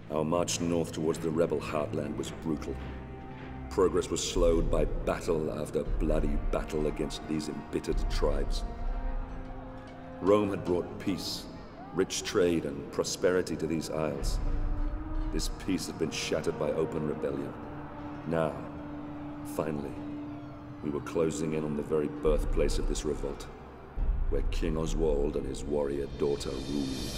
Our march north towards the rebel heartland was brutal. Progress was slowed by battle after bloody battle against these embittered tribes. Rome had brought peace, rich trade, and prosperity to these isles. This peace had been shattered by open rebellion. Now, finally, we were closing in on the very birthplace of this revolt, where King Oswald and his warrior daughter ruled.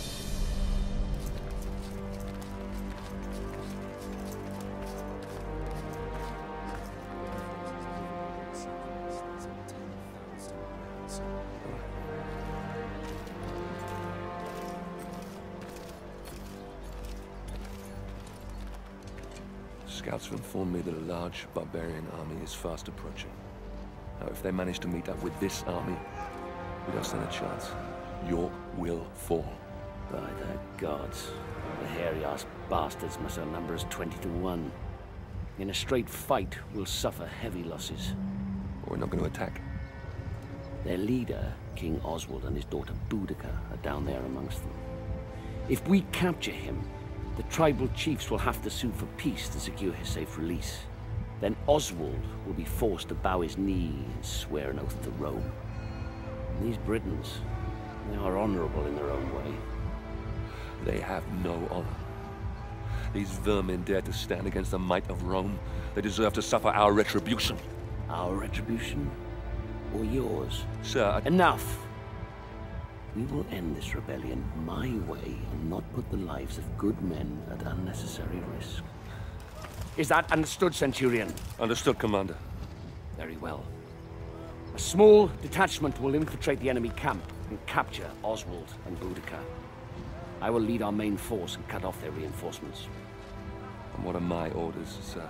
Scouts have informed me that a large barbarian army is fast approaching. Now, if they manage to meet up with this army, we don't stand a chance. York will fall. By the gods, the hairy-ass bastards must outnumber us 20 to 1. In a straight fight, we'll suffer heavy losses. We're not going to attack. Their leader, King Oswald, and his daughter Boudica are down there amongst them. If we capture him, the tribal chiefs will have to sue for peace to secure his safe release. Then Oswald will be forced to bow his knee and swear an oath to Rome. And these Britons, they are honorable in their own way. They have no honor. These vermin dare to stand against the might of Rome. They deserve to suffer our retribution. Our retribution? Or yours? Sir, Enough! We will end this rebellion my way and not put the lives of good men at unnecessary risk. Is that understood, Centurion? Understood, Commander. Very well. A small detachment will infiltrate the enemy camp and capture Oswald and Boudica. I will lead our main force and cut off their reinforcements. And what are my orders, sir?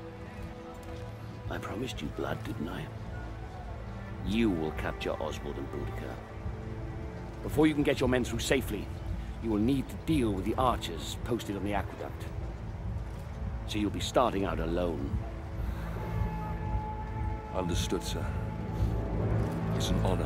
I promised you blood, didn't I? You will capture Oswald and Boudica. Before you can get your men through safely, you will need to deal with the archers posted on the aqueduct. So you'll be starting out alone. Understood, sir. It's an honor.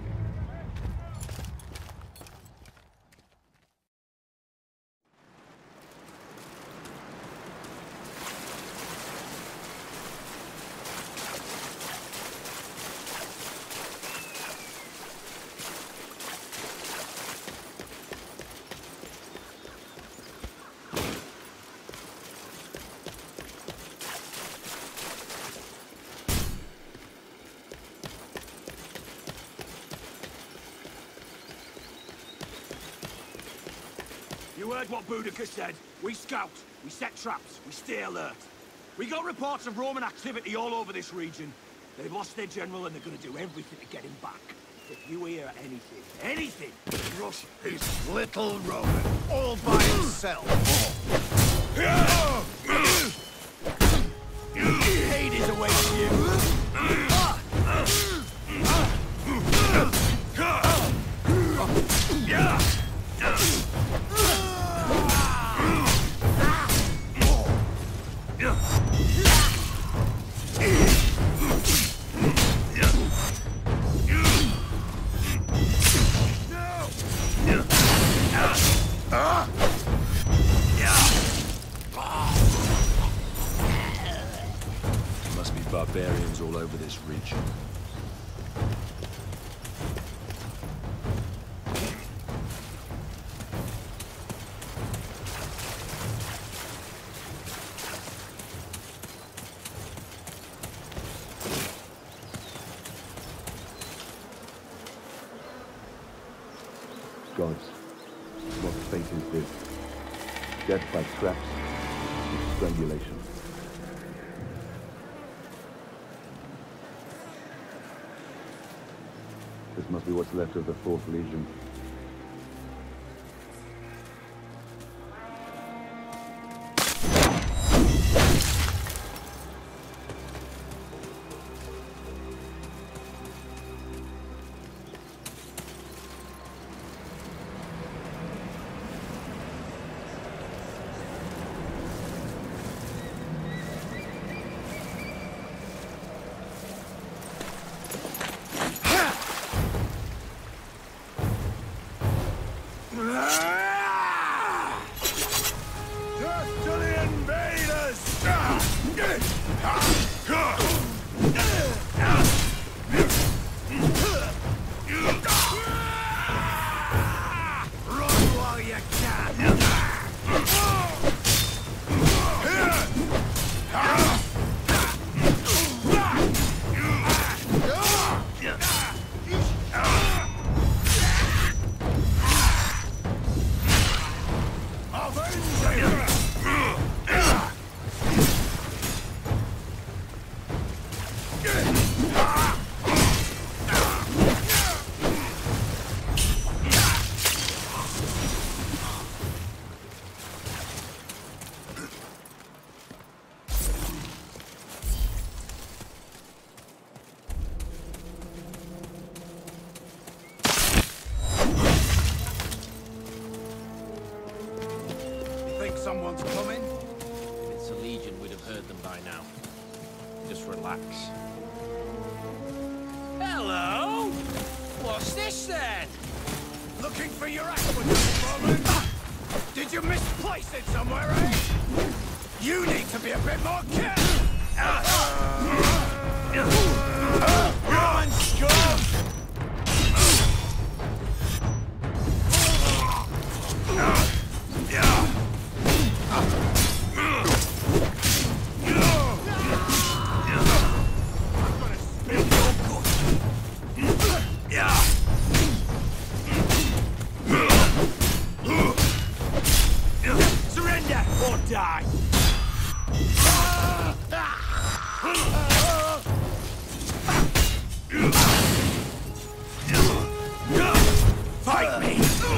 You heard what Boudica said. We scout, we set traps, we stay alert. We got reports of Roman activity all over this region. They've lost their general and they're gonna do everything to get him back. If you hear anything, rush his little Roman all by himself. Hades awaits you. Must be barbarians all over this region. Gods, what fate is this? Death by traps and strangulation. This must be what's left of the 4th Legion. someone's coming. If it's a legion, we'd have heard them by now. Just relax. Hello? What's this then? Looking for your aqueduct, Roman? Did you misplace it somewhere, eh? You need to be a bit more careful. Roman scum! Surrender or die! Fight me!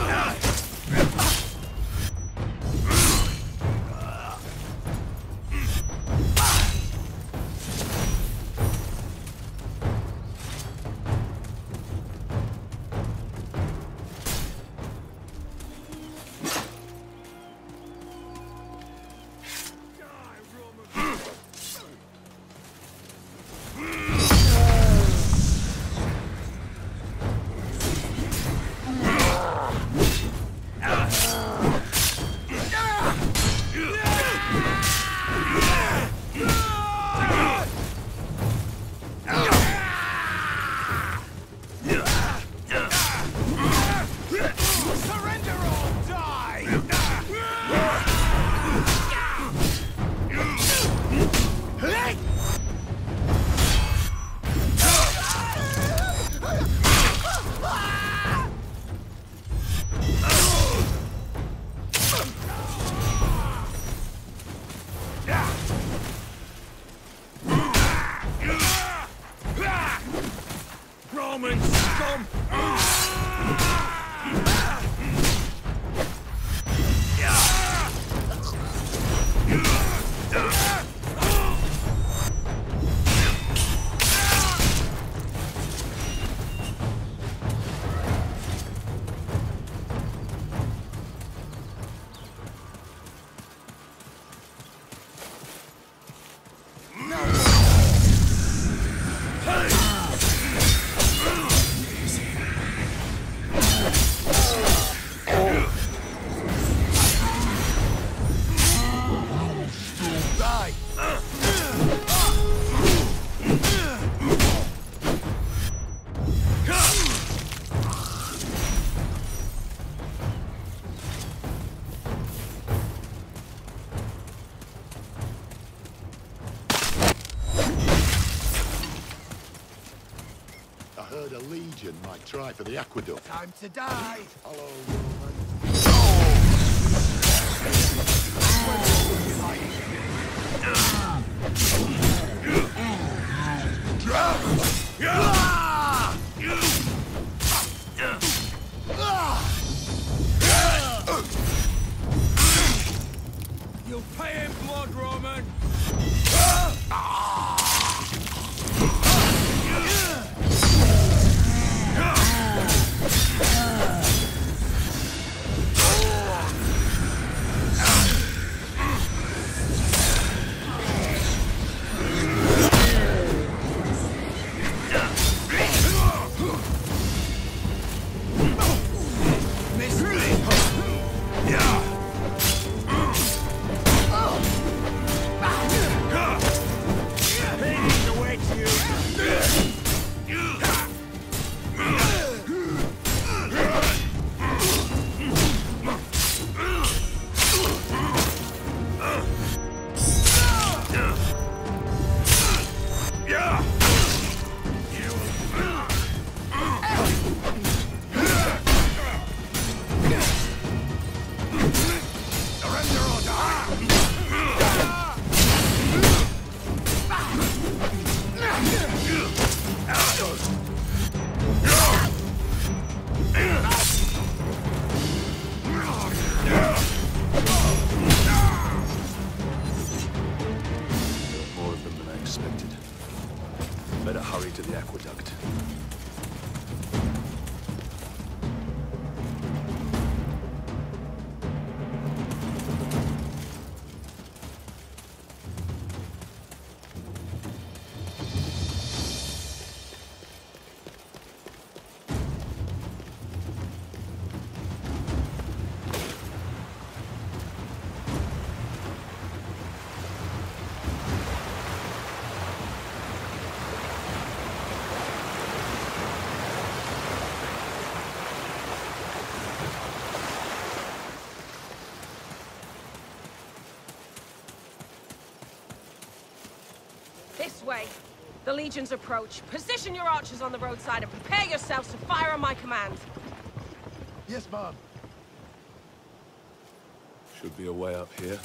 Roman scum! I heard a legion might try for the aqueduct. Time to die! Hello, Roman. You'll pay in blood, Roman! way. The Legion's approach. Position your archers on the roadside and prepare yourselves to fire on my command. Yes, ma'am. Should be a way up here.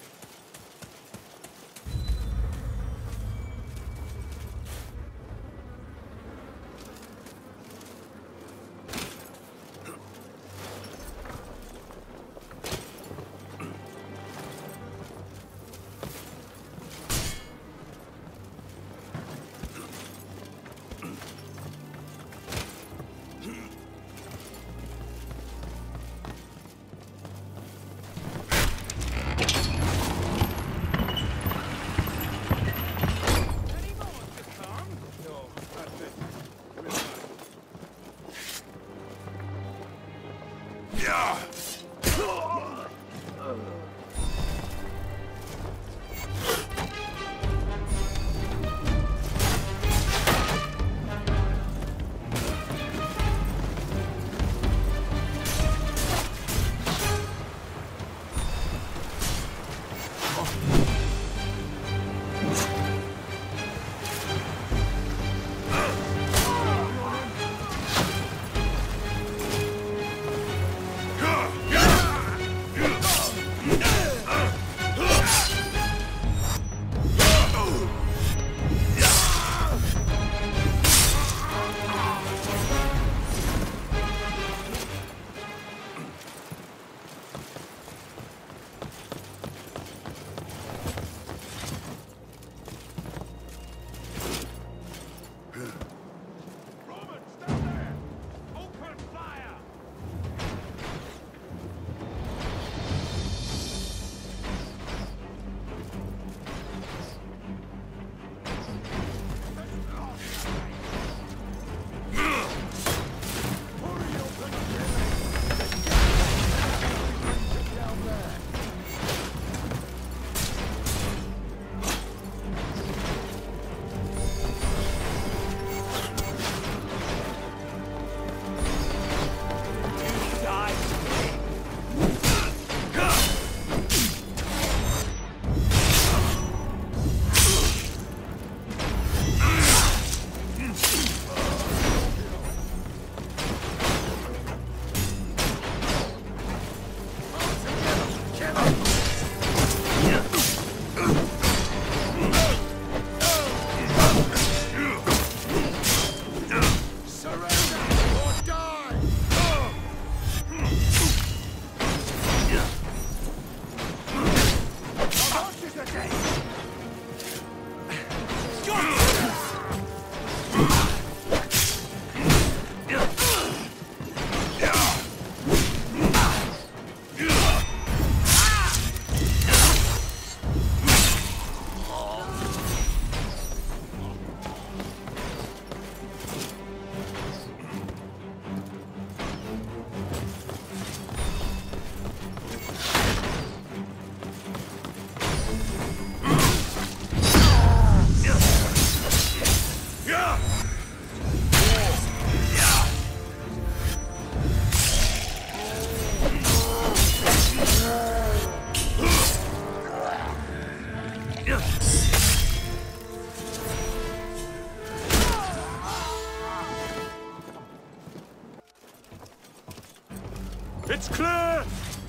It's clear!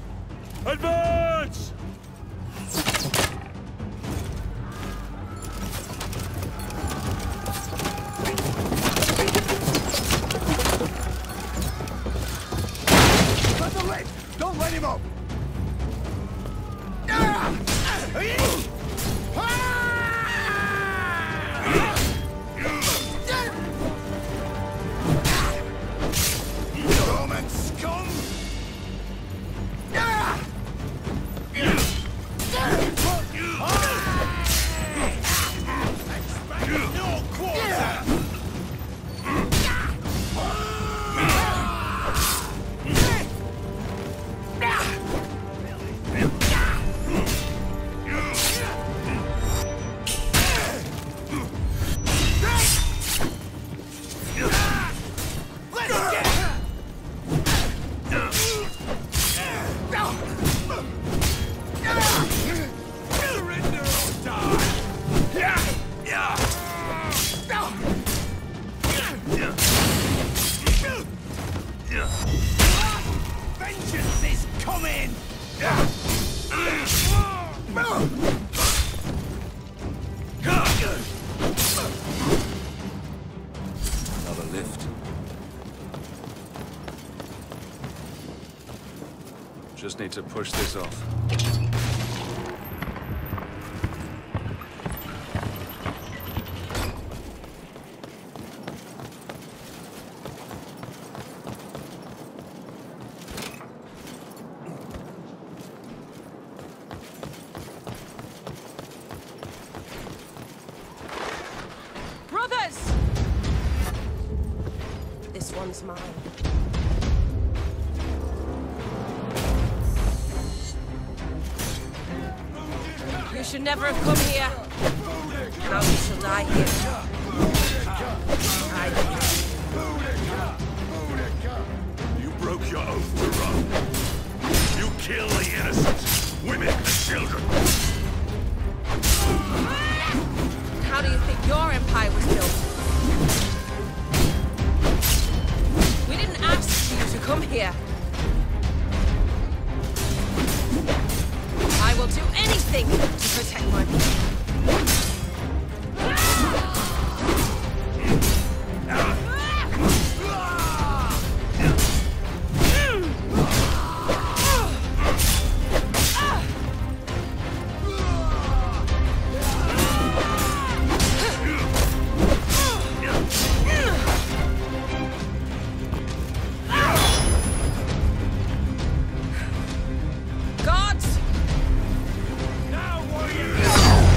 Advance! Cut the leg! Don't let him up! Roman scum! just need to push this off. Brothers! This one's mine. You should never have come here. Now you shall die here. You broke your oath to Rome. You kill the innocent, women and children. How do you think your empire was built? We didn't ask you to come here. I will do anything to protect my people. Gods! Now what are you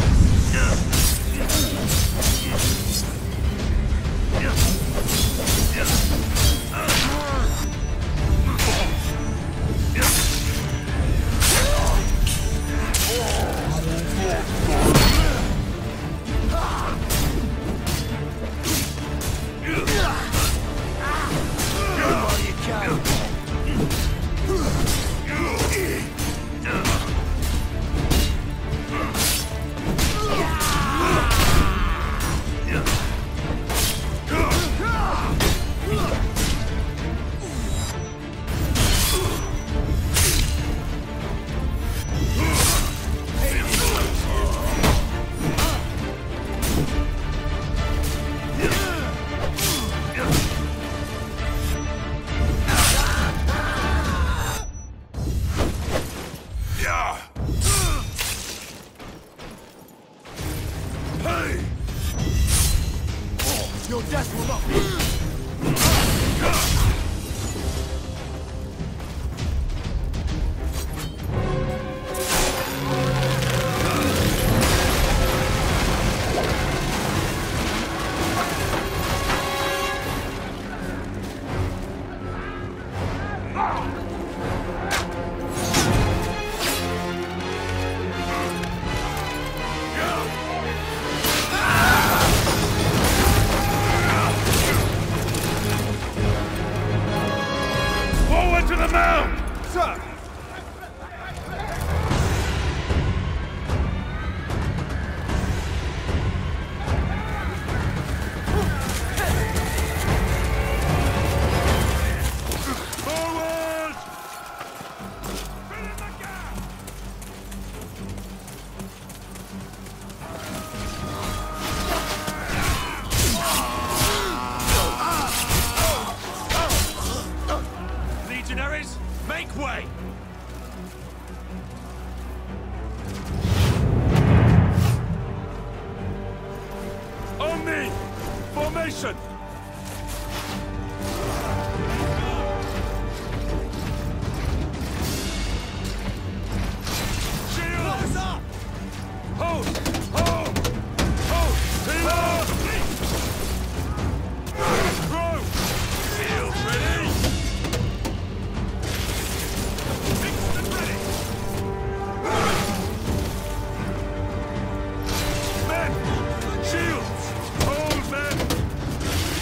Your death will not be... Forward to the mound! Sir! Forward! Fill in the gap! Legionaries, make way! On me! Formation! Shields up! Hold! Hold! Hold! Team up! Throw! Shields ready! Fixed and ready! Men! Shields! Hold, men!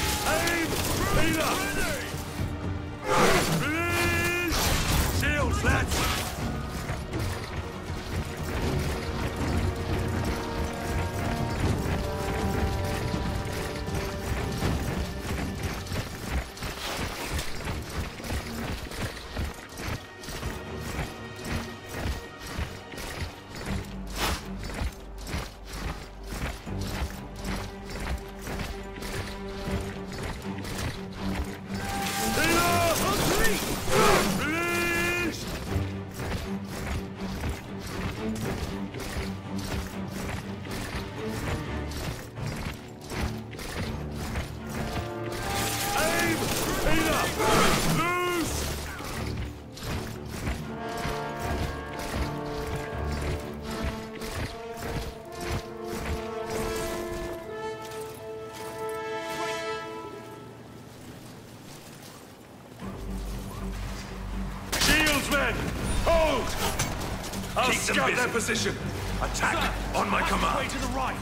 I'll Keep them scout busy. their position. Attack Sir, on my command. Way to the right.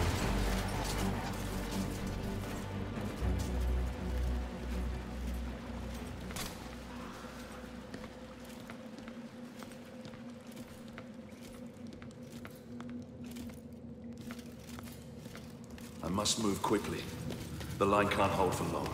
I must move quickly. The line can't hold for long.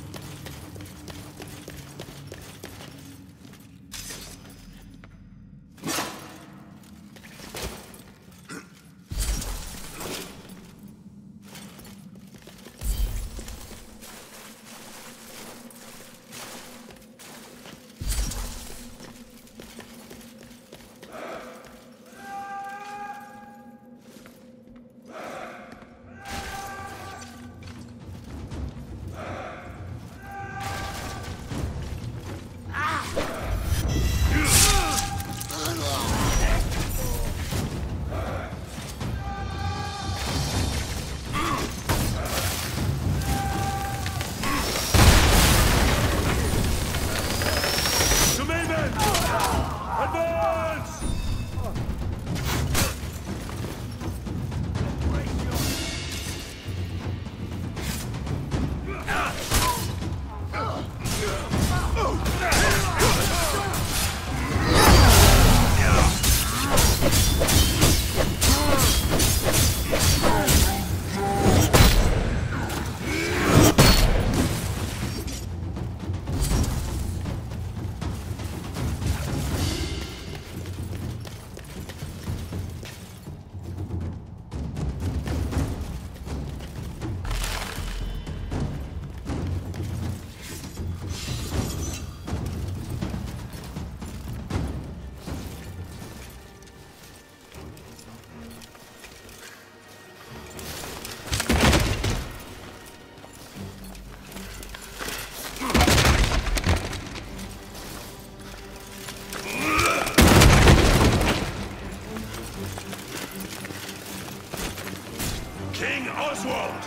King Oswald!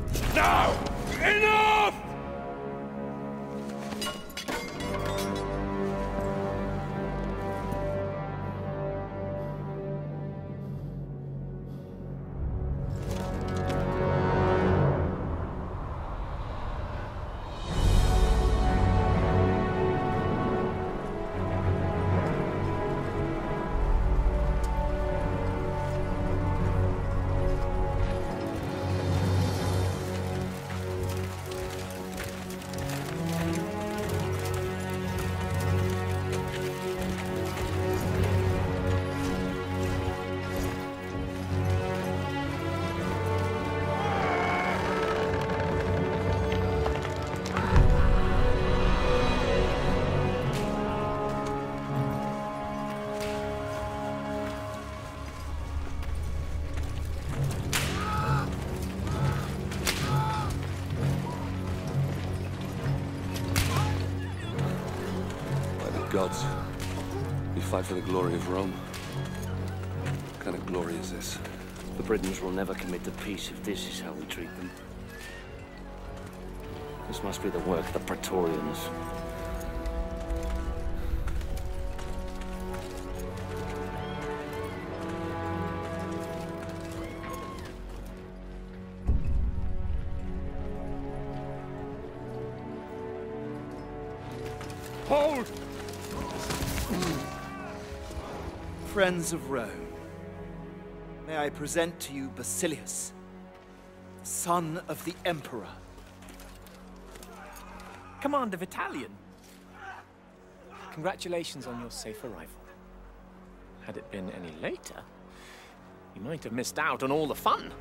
Now! Enough! Gods, we fight for the glory of Rome. What kind of glory is this? The Britons will never commit to peace if this is how we treat them. This must be the work of the Praetorians. Hold! Friends of Rome, may I present to you Basilius, son of the Emperor. Commander Vitalian. Congratulations on your safe arrival. Had it been any later, you might have missed out on all the fun.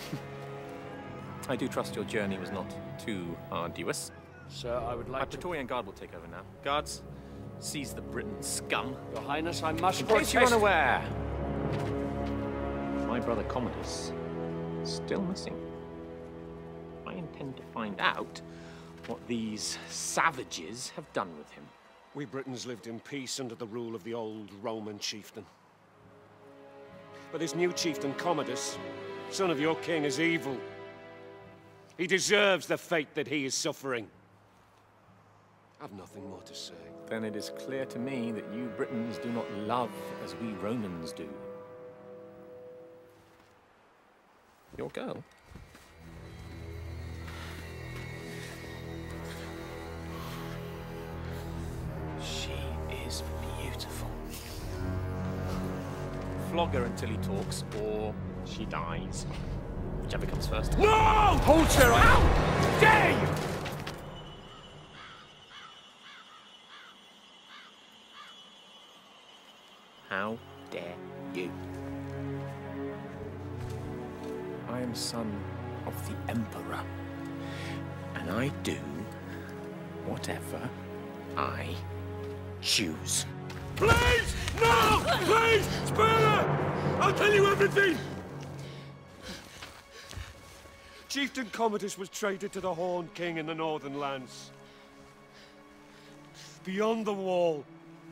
I do trust your journey was not too arduous. Sir, I would like My Praetorian Guard will take over now. Guards, seize the Briton scum. Your Highness, I must In protest. case you're unaware, my brother Commodus is still missing. I intend to find out what these savages have done with him. We Britons lived in peace under the rule of the old Roman chieftain. But this new chieftain, Commodus, son of your king, is evil. He deserves the fate that he is suffering. I've nothing more to say. Then it is clear to me that you Britons do not love as we Romans do. Your girl? She is beautiful. Flog her until he talks, or she dies. Whichever comes first. No! Hold her! How dare you! How dare you? I am son of the Emperor, and I do whatever I choose. Please! No! Please! Spare her! I'll tell you everything! Chieftain Commodus was traded to the Horned King in the Northern Lands. Beyond the wall.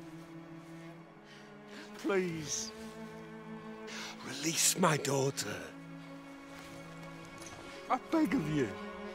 Please. Release my daughter. I beg of you.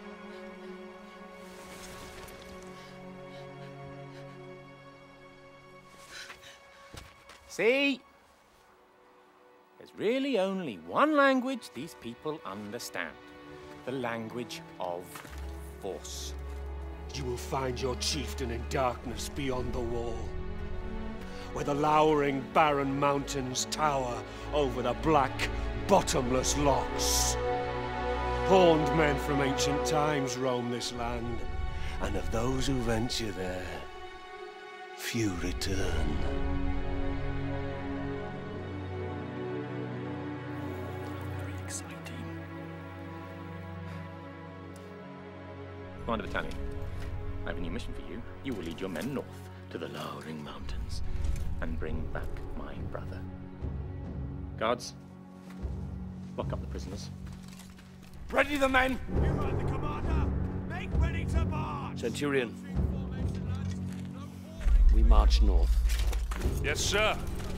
See? There's really only one language these people understand. The language of force. You will find your chieftain in darkness beyond the wall, where the lowering barren mountains tower over the black, bottomless lochs. Horned men from ancient times roam this land, and of those who venture there, few return. Very exciting. Commander Battalion, I have a new mission for you. You will lead your men north to the lowering mountains and bring back my brother. Guards, lock up the prisoners. Ready the men! You are the commander! Make ready to march! Centurion, we march north. Yes, sir.